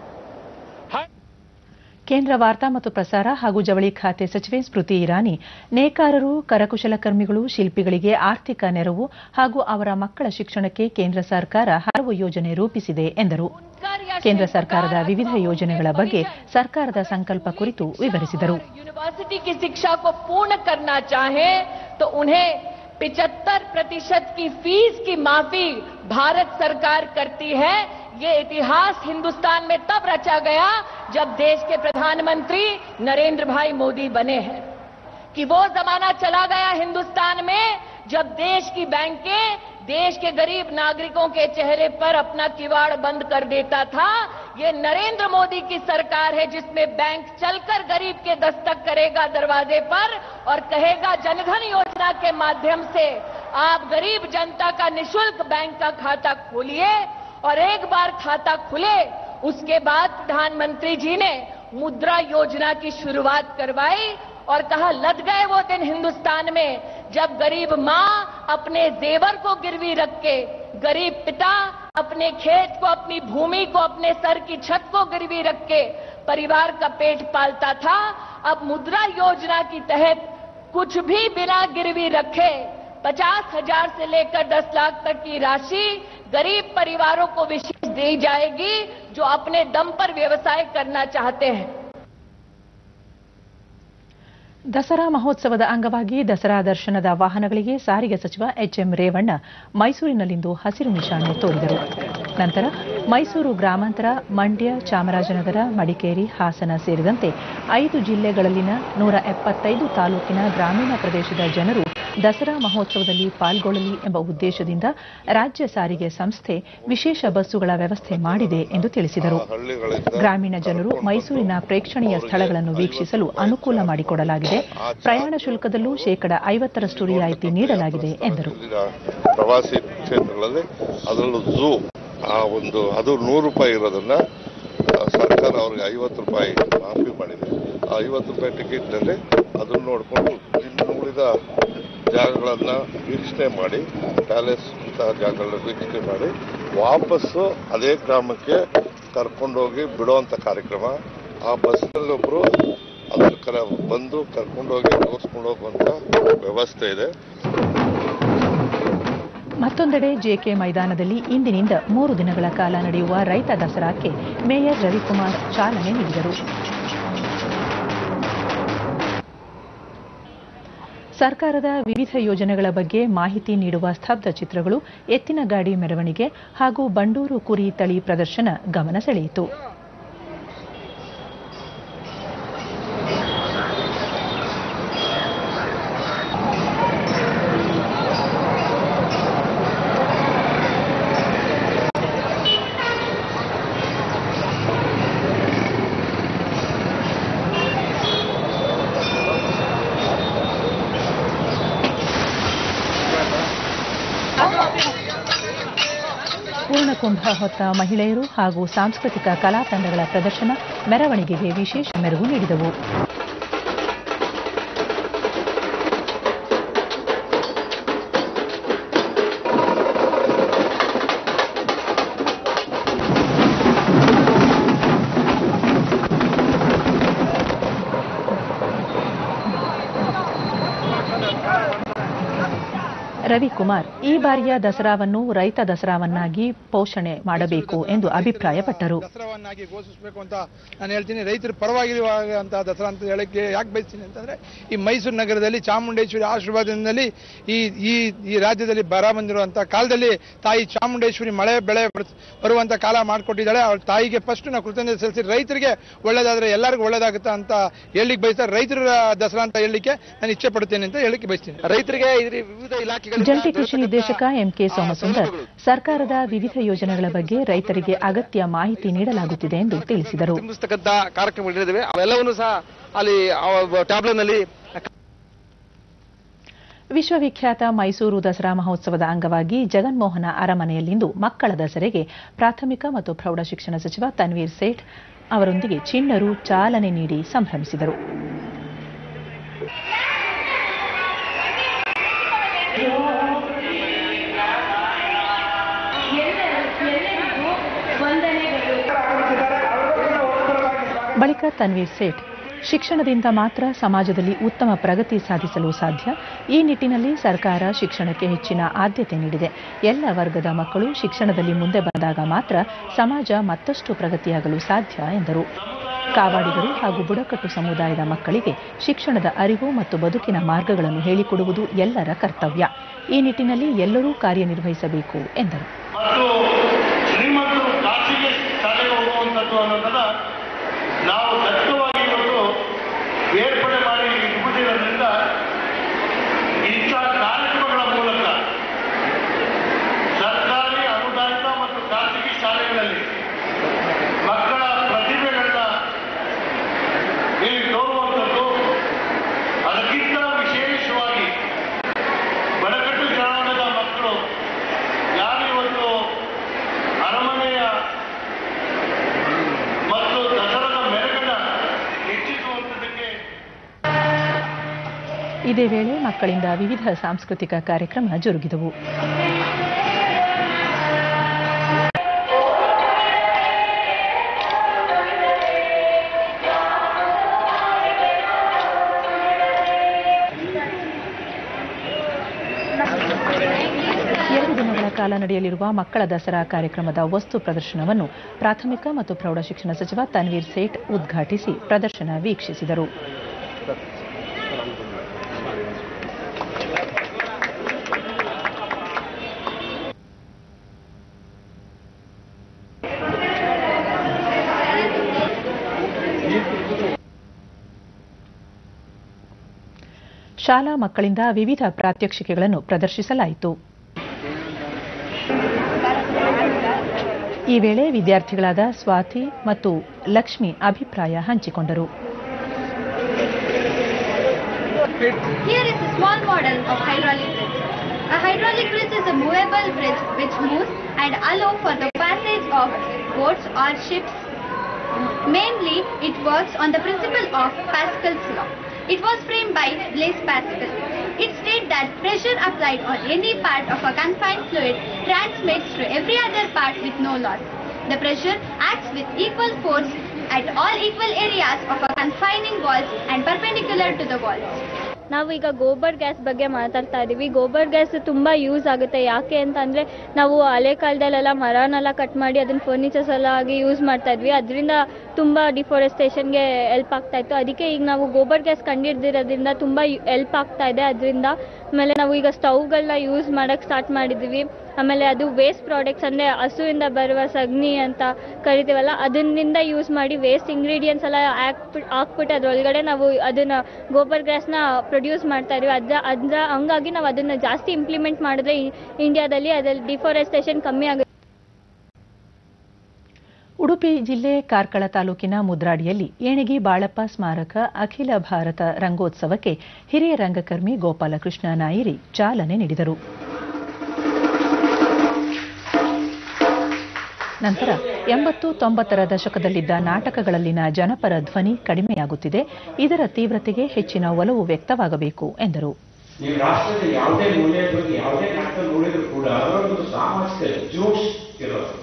ಕೇಂದ್ರ ವಾರ್ತಾ ಮತ್ತು ಪ್ರಸಾರ ಹಾಗೂ ಜವಳಿ ಖಾತೆ ಸಚಿವೆ ಸ್ಮೃತಿ ಇರಾನಿ ನೇಕಾರರು, ಕರಕುಶಲಕರ್ಮಿಗಳು, ಶಿಲ್ಪಿಗಳಿಗೆ ಆರ್ಥಿಕ ನೆರವು ಹಾಗೂ ಅವರ ಮಕ್ಕಳ ಶಿಕ್ಷಣಕ್ಕೆ ಕೇಂದ್ರ ಸರ್ಕಾರ ಹಲವು ಯೋಜನೆ ರೂಪಿಸಿದೆ ಎಂದರು. ಕೇಂದ್ರ ಸರ್ಕಾರದ ವಿವಿಧ ಯೋಜನೆಗಳ ಬಗ್ಗೆ ಸರ್ಕಾರದ ಸಂಕಲ್ಪ ಕುರಿತು ವಿವರಿಸಿದರು.
यूनिवर्सिटी की शिक्षा को पूर्ण करना चाहें तो उन्हें पिचहत्तर प्रतिशत की फीस की माफी भारत सरकार करती है। ये इतिहास हिंदुस्तान में तब रचा गया जब देश के प्रधानमंत्री नरेंद्र भाई मोदी बने हैं, कि वो जमाना चला गया हिंदुस्तान में जब देश की बैंकें देश के गरीब नागरिकों के चेहरे पर अपना किवाड़ बंद कर देता था। ये नरेंद्र मोदी की सरकार है जिसमें बैंक चलकर गरीब के दस्तक करेगा दरवाजे पर और कहेगा जनधन योजना के माध्यम से आप गरीब जनता का निशुल्क बैंक का खाता खोलिए। और एक बार खाता खुले उसके बाद प्रधानमंत्री जी ने मुद्रा योजना की शुरुआत करवाई और कहा लद गए वो दिन हिंदुस्तान में जब गरीब मां अपने जेवर को गिरवी रख के, गरीब पिता अपने खेत को, अपनी भूमि को, अपने सर की छत को गिरवी रख के परिवार का पेट पालता था। अब मुद्रा योजना के तहत कुछ भी बिना गिरवी रखे पचास हजार से लेकर दस लाख तक की राशि गरीब परिवारों को विशेष दी जाएगी जो अपने दम पर व्यवसाय करना चाहते हैं।
ದಸರಾ ಮಹೋತ್ಸವದ ಅಂಗವಾಗಿ ದಸರಾ ದರ್ಶನದ ವಾಹನಗಳಿಗೆ ಸಾರಿಗೆ ಸಚಿವ ಎಚ್ ಎಂ ರೇವಣ್ಣ ಮೈಸೂರಿನಲ್ಲಿಂದು ಹಸಿರು ನಿಶಾನೆ ತೋರಿದರು. ನಂತರ ಮೈಸೂರು ಗ್ರಾಮಾಂತರ, ಮಂಡ್ಯ, ಚಾಮರಾಜನಗರ, ಮಡಿಕೇರಿ, ಹಾಸನ ಸೇರಿದಂತೆ ಐದು ಜಿಲ್ಲೆಗಳಲ್ಲಿನ ನೂರ ಎಪ್ಪತ್ತೈದು ತಾಲೂಕಿನ ಗ್ರಾಮೀಣ ಪ್ರದೇಶದ ಜನರು ದಸರಾ ಮಹೋತ್ಸವದಲ್ಲಿ ಪಾಲ್ಗೊಳ್ಳಲಿ ಎಂಬ ಉದ್ದೇಶದಿಂದ ರಾಜ್ಯ ಸಾರಿಗೆ ಸಂಸ್ಥೆ ವಿಶೇಷ ಬಸ್ಸುಗಳ ವ್ಯವಸ್ಥೆ ಮಾಡಿದೆ ಎಂದು ತಿಳಿಸಿದರು. ಗ್ರಾಮೀಣ ಜನರು ಮೈಸೂರಿನ ಪ್ರೇಕ್ಷಣೀಯ ಸ್ಥಳಗಳನ್ನು ವೀಕ್ಷಿಸಲು ಅನುಕೂಲ ಮಾಡಿಕೊಡಲಾಗಿದೆ. ಪ್ರಯಾಣ ಶುಲ್ಕದಲ್ಲೂ ಶೇಕಡ ಐವತ್ತರಷ್ಟು ರಿಯಾಯಿತಿ ನೀಡಲಾಗಿದೆ ಎಂದರು.
ಪ್ರವಾಸಿ ಕ್ಷೇತ್ರಗಳಲ್ಲಿ ಅದರಲ್ಲೂ ಝೂ ಆ ಒಂದು ಅದು ನೂರು ರೂಪಾಯಿ ಇರೋದನ್ನ ಸರ್ಕಾರ ಅವ್ರಿಗೆ ಐವತ್ತು ರೂಪಾಯಿ ಮಾಫಿ ಮಾಡಿದೆ. ಆ ಐವತ್ತು ರೂಪಾಯಿ ಟಿಕೆಟ್ನಲ್ಲಿ ಅದನ್ನು ನೋಡಿಕೊಂಡು ಇನ್ನು ಉಳಿದ ಜಾಗಗಳನ್ನು ವೀಕ್ಷಣೆ ಮಾಡಿ, ಪ್ಯಾಲೇಸ್ ಇಂತಹ ಜಾಗಗಳನ್ನ ವೀಕ್ಷಣೆ ಮಾಡಿ ವಾಪಸ್ಸು ಅದೇ ಗ್ರಾಮಕ್ಕೆ ಕರ್ಕೊಂಡೋಗಿ ಬಿಡುವಂಥ ಕಾರ್ಯಕ್ರಮ. ಆ ಬಸ್ನಲ್ಲಿ ಒಬ್ಬರು ಅದ್ರ ಕರ ಬಂದು ಕರ್ಕೊಂಡೋಗಿ ತೋರಿಸ್ಕೊಂಡು ಹೋಗುವಂಥ ವ್ಯವಸ್ಥೆ ಇದೆ.
ಮತ್ತೊಂದೆಡೆ ಜೆಕೆ ಮೈದಾನದಲ್ಲಿ ಇಂದಿನಿಂದ ಮೂರು ದಿನಗಳ ಕಾಲ ನಡೆಯುವ ರೈತ ದಸರಾಕ್ಕೆ ಮೇಯರ್ ರವಿಕುಮಾರ್ ಚಾಲನೆ ನೀಡಿದರು. ಸರ್ಕಾರದ ವಿವಿಧ ಯೋಜನೆಗಳ ಬಗ್ಗೆ ಮಾಹಿತಿ ನೀಡುವ ಸ್ತಬ್ಧ ಚಿತ್ರಗಳು, ಎತ್ತಿನ ಗಾಡಿ ಮೆರವಣಿಗೆ ಹಾಗೂ ಬಂಡೂರು ಕುರಿ ತಳಿ ಪ್ರದರ್ಶನ ಗಮನ ಸೆಳೆಯಿತು. ಪೂರ್ಣಕುಂಭ ಹೊತ್ತ ಮಹಿಳೆಯರು ಹಾಗೂ ಸಾಂಸ್ಕೃತಿಕ ಕಲಾ ತಂಡಗಳ ಪ್ರದರ್ಶನ ಮೆರವಣಿಗೆಗೆ ವಿಶೇಷ ಮೆರುಗು ನೀಡಿದವು. ರವಿಕುಮಾರ್ ಈ ಬಾರಿಯ ದಸರಾವನ್ನು ರೈತ ದಸರಾವನ್ನಾಗಿ ಪೋಷಣೆ ಮಾಡಬೇಕು ಎಂದು ಅಭಿಪ್ರಾಯಪಟ್ಟರು.
ದಸರಾವನ್ನಾಗಿ ಘೋಷಿಸಬೇಕು ಅಂತ ನಾನು ಹೇಳ್ತೀನಿ. ರೈತರ ಪರವಾಗಿರುವಂತ ದಸರಾ ಅಂತ ಹೇಳಕ್ಕೆ ಯಾಕೆ ಬಯಸ್ತೀನಿ ಅಂತಂದ್ರೆ, ಈ ಮೈಸೂರು ನಗರದಲ್ಲಿ ಚಾಮುಂಡೇಶ್ವರಿ ಆಶೀರ್ವಾದದಲ್ಲಿ ಈ ಈ ಈ ರಾಜ್ಯದಲ್ಲಿ ಬರ ಬಂದಿರುವಂತಹ ಕಾಲದಲ್ಲಿ ತಾಯಿ ಚಾಮುಂಡೇಶ್ವರಿ ಮಳೆ ಬೆಳೆ ಬರುವಂತ ಕಾಲ ಮಾಡಿಕೊಟ್ಟಿದ್ದಾಳೆ. ಅವಳ ತಾಯಿಗೆ ಫಸ್ಟ್ ನಾವು ಕೃತಜ್ಞತೆ ಸಲ್ಲಿಸಿ ರೈತರಿಗೆ ಒಳ್ಳೇದಾದ್ರೆ ಎಲ್ಲರಿಗೂ ಒಳ್ಳೇದಾಗುತ್ತಾ ಅಂತ ಹೇಳಿಕ್ಕೆ ಬಯಸ್ತಾರೆ. ರೈತರ ದಸರಾ ಅಂತ ಹೇಳಲಿಕ್ಕೆ ನಾನು ಇಚ್ಛೆ ಪಡುತ್ತೇನೆ ಅಂತ ಹೇಳಿಕ್ಕೆ ಬಯಸ್ತೀನಿ. ರೈತರಿಗೆ ವಿವಿಧ ಇಲಾಖೆಗಳ
ಜಂಟಿ ಕೃಷಿ ನಿರ್ದೇಶಕ ಎಂಕೆ ಸೋಮಸುಂದರ್ ಸರ್ಕಾರದ ವಿವಿಧ ಯೋಜನೆಗಳ ಬಗ್ಗೆ ರೈತರಿಗೆ ಅಗತ್ಯ ಮಾಹಿತಿ ನೀಡಲಾಗುತ್ತಿದೆ ಎಂದು ತಿಳಿಸಿದರು.
ಕಾರ್ಯಕ್ರಮಗಳಿವೆ ಅವೆಲ್ಲವನ್ನೂ ಸಹ ಅಲ್ಲಿ ಟ್ಯಾಬ್ಲೆಟ್ನಲ್ಲಿ.
ವಿಶ್ವವಿಖ್ಯಾತ ಮೈಸೂರು ದಸರಾ ಮಹೋತ್ಸವದ ಅಂಗವಾಗಿ ಜಗನ್ಮೋಹನ ಅರಮನೆಯಲ್ಲಿಂದು ಮಕ್ಕಳ ದಸರೆಗೆ ಪ್ರಾಥಮಿಕ ಮತ್ತು ಪ್ರೌಢ ಶಿಕ್ಷಣ ಸಚಿವ ತನ್ವೀರ್ ಸೇಠ್ ಅವರೊಂದಿಗೆ ಚಿಣ್ಣರು ಚಾಲನೆ ನೀಡಿ ಸಂಭ್ರಮಿಸಿದರು. ಬಳಿಕ ತನ್ವೀರ್ ಸೇಠ್ ಶಿಕ್ಷಣದಿಂದ ಮಾತ್ರ ಸಮಾಜದಲ್ಲಿ ಉತ್ತಮ ಪ್ರಗತಿ ಸಾಧಿಸಲು ಸಾಧ್ಯ. ಈ ನಿಟ್ಟಿನಲ್ಲಿ ಸರ್ಕಾರ ಶಿಕ್ಷಣಕ್ಕೆ ಹೆಚ್ಚಿನ ಆದ್ಯತೆ ನೀಡಿದೆ. ಎಲ್ಲ ವರ್ಗದ ಮಕ್ಕಳು ಶಿಕ್ಷಣದಲ್ಲಿ ಮುಂದೆ ಬಂದಾಗ ಮಾತ್ರ ಸಮಾಜ ಮತ್ತಷ್ಟು ಪ್ರಗತಿಯಾಗಲು ಸಾಧ್ಯ ಎಂದರು. ಕಾವಾಡಿಗರು ಹಾಗೂ ಬುಡಕಟ್ಟು ಸಮುದಾಯದ ಮಕ್ಕಳಿಗೆ ಶಿಕ್ಷಣದ ಅರಿವು ಮತ್ತು ಬದುಕಿನ ಮಾರ್ಗಗಳನ್ನು ಹೇಳಿಕೊಡುವುದು ಎಲ್ಲರ ಕರ್ತವ್ಯ. ಈ ನಿಟ್ಟಿನಲ್ಲಿ ಎಲ್ಲರೂ ಕಾರ್ಯನಿರ್ವಹಿಸಬೇಕು ಎಂದರು.
ಶ್ರೀಮಂತರು ಖಾಸಗಿ ಶಾಲೆಗೆ ಹೋಗುವಂಥದ್ದು ಅನ್ನೋದನ್ನ ನಾವು ದಟ್ಟವಾಗಿ ಇವತ್ತು ಬೇರ್ಪಡೆ ಮಾಡಿ ಇಟ್ಬಿಟ್ಟಿರೋದ್ರಿಂದ ಇಂಥ ಕಾರ್ಯಕ್ರಮಗಳ ಮೂಲಕ ಸರ್ಕಾರಿ ಅನುದಾನಿತ ಮತ್ತು ಖಾಸಗಿ ಶಾಲೆಗಳಲ್ಲಿ ಮಕ್ಕಳ ಪ್ರತಿಭೆಗಳನ್ನ ಇಲ್ಲಿ ತೋರುವಂಥದ್ದು, ಅದಕ್ಕಿಂತ ವಿಶೇಷವಾಗಿ ಬಡಕಟ್ಟು ಜನಾಂಗದ ಮಕ್ಕಳು ಯಾರು ಇವತ್ತು ಅರಮನೆಯ ಮತ್ತು ದಸರಾದ ಮೆರಗನ್ನ ಹೆಚ್ಚಿಸುವಂಥದ್ದಕ್ಕೆ.
ಇದೇ ವೇಳೆ ಮಕ್ಕಳಿಂದ ವಿವಿಧ ಸಾಂಸ್ಕೃತಿಕ ಕಾರ್ಯಕ್ರಮ ಜರುಗಿದವು. ಎರಡು ದಿನಗಳ ಕಾಲ ನಡೆಯಲಿರುವ ಮಕ್ಕಳ ದಸರಾ ಕಾರ್ಯಕ್ರಮದ ವಸ್ತು ಪ್ರದರ್ಶನವನ್ನು ಪ್ರಾಥಮಿಕ ಮತ್ತು ಪ್ರೌಢಶಿಕ್ಷಣ ಸಚಿವ ತನ್ವೀರ್ ಸೇಠ್ ಉದ್ಘಾಟಿಸಿ ಪ್ರದರ್ಶನ ವೀಕ್ಷಿಸಿದರು. ಶಾಲಾ ಮಕ್ಕಳಿಂದ ವಿವಿಧ ಪ್ರಾತ್ಯಕ್ಷಿಕೆಗಳನ್ನು ಪ್ರದರ್ಶಿಸಲಾಯಿತು. ಈ ವೇಳೆ ವಿದ್ಯಾರ್ಥಿಗಳಾದ ಸ್ವಾತಿ ಮತ್ತು ಲಕ್ಷ್ಮಿ ಅಭಿಪ್ರಾಯ ಹಂಚಿಕೊಂಡರು.
Here is a small model of hydraulic bridge. A hydraulic bridge is a movable bridge which moves and allow for the passage of boats or ships. Mainly, it works on the principle of Pascal's law. It was framed by Blaise Pascal. It states that pressure applied on any part of a confined fluid transmits to every other part with no loss. The pressure acts with equal force at all equal areas of a confining walls and perpendicular to the walls.
ನಾವು ಈಗ gobar gas ಬಗ್ಗೆ ಮಾತಾಡ್ತಾ ಇದ್ದೀವಿ. Gobar gas ತುಂಬ use ಆಗುತ್ತೆ. ಯಾಕೆ ಅಂತ ಅಂದರೆ ನಾವು ಹಳೆ ಕಾಲದಲ್ಲೆಲ್ಲ ಮರನೆಲ್ಲ ಕಟ್ ಮಾಡಿ ಅದನ್ನು ಫರ್ನಿಚರ್ಸ್ ಎಲ್ಲ ಆಗಿ ಯೂಸ್ ಮಾಡ್ತಾ ಇದ್ವಿ. ಅದರಿಂದ ತುಂಬ ಡಿಫಾರೆಸ್ಟೇಷನ್ಗೆ ಹೆಲ್ಪ್ ಆಗ್ತಾ ಇತ್ತು. ಅದಕ್ಕೆ ಈಗ ನಾವು ಗೋಬರ್ ಗ್ಯಾಸ್ ಕಂಡಿಡ್ದಿರೋದ್ರಿಂದ ತುಂಬ ಹೆಲ್ಪ್ ಆಗ್ತಾ ಇದೆ ಅದರಿಂದ. ಆಮೇಲೆ ನಾವು ಈಗ ಸ್ಟವ್ಗಳನ್ನ ಯೂಸ್ ಮಾಡೋಕ್ಕೆ ಸ್ಟಾರ್ಟ್ ಮಾಡಿದ್ದೀವಿ. ಆಮೇಲೆ ಅದು ವೇಸ್ಟ್ ಪ್ರಾಡಕ್ಟ್ಸ್ ಅಂದರೆ ಹಸುವಿಂದ ಬರುವ ಸಗಣಿ ಅಂತ ಕರಿತೀವಲ್ಲ, ಅದನ್ನಿಂದ ಯೂಸ್ ಮಾಡಿ ವೇಸ್ಟ್ ಇಂಗ್ರೀಡಿಯೆಂಟ್ಸ್ ಎಲ್ಲ ಹಾಕ್ಬಿಟ್ಟು ಹಾಕ್ಬಿಟ್ಟು ಅದರೊಳಗಡೆ ನಾವು ಅದನ್ನು ಗೋಬರ್ ಗ್ಯಾಸ್ನ ಪ್ರೊಡ್ಯೂಸ್ ಮಾಡ್ತಾ ಇದೀವಿ. ಅದ್ರ ಅದ್ರ ಹಂಗಾಗಿ ನಾವು ಅದನ್ನು ಜಾಸ್ತಿ ಇಂಪ್ಲಿಮೆಂಟ್ ಮಾಡಿದ್ರೆ ಇಂಡಿಯಾದಲ್ಲಿ ಅದ್ರಲ್ಲಿ ಡಿಫಾರೆಸ್ಟೇಷನ್ ಕಮ್ಮಿ ಆಗುತ್ತೆ.
ಉಡುಪಿ ಜಿಲ್ಲೆ ಕಾರ್ಕಳ ತಾಲೂಕಿನ ಮುದ್ರಾಡಿಯಲ್ಲಿ ಏಣಗಿ ಬಾಳಪ್ಪ ಸ್ಮಾರಕ ಅಖಿಲ ಭಾರತ ರಂಗೋತ್ಸವಕ್ಕೆ ಹಿರಿಯ ರಂಗಕರ್ಮಿ ಗೋಪಾಲಕೃಷ್ಣ ನಾಯಿರಿ ಚಾಲನೆ ನೀಡಿದರು. ನಂತರ ಎಂಬತ್ತು ತೊಂಬತ್ತರ ದಶಕದಲ್ಲಿದ್ದ ನಾಟಕಗಳಲ್ಲಿನ ಜನಪರ ಧ್ವನಿ ಕಡಿಮೆಯಾಗುತ್ತಿದೆ. ಇದರ ತೀವ್ರತೆಗೆ ಹೆಚ್ಚಿನ ಒಲವು ವ್ಯಕ್ತವಾಗಬೇಕು ಎಂದರು.
ನೀವು ರಾಷ್ಟ್ರದ ಯಾವುದೇ ಮೂಲೆಯ ಬಗ್ಗೆ ಯಾವುದೇ ನಾಟಕ ನೋಡಿದ್ರು ಕೂಡ ಅದರೊಂದು ಸಾಮಾಜಿಕ ಜೋಶ್ ಇರೋದು,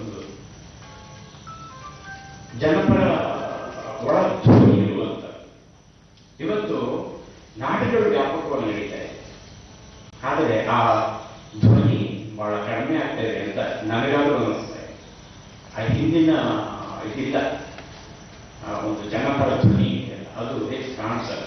ಜನಪರ ಒಳ ಧ್ವನಿ ಇರುವಂತ ಇವತ್ತು ನಾಟಕಗಳು ವ್ಯಾಪಕವಾಗಿ ನಡೀತಾ ಇದೆ. ಆದರೆ ಆ ಧ್ವನಿ ಬಹಳ ಕಡಿಮೆ ಆಗ್ತಾ ಇದೆ ಅಂತ ನನಗಾದ್ರೂ ಅನಿಸ್ತಾ ಇದೆ. ಆ ಹಿಂದಿನ ಇದಿಲ್ಲ, ಒಂದು ಜನಪರ ಧ್ವನಿ ಅದು ಹೆಚ್ಚು ಕಾಣಿಸಲ್ಲ.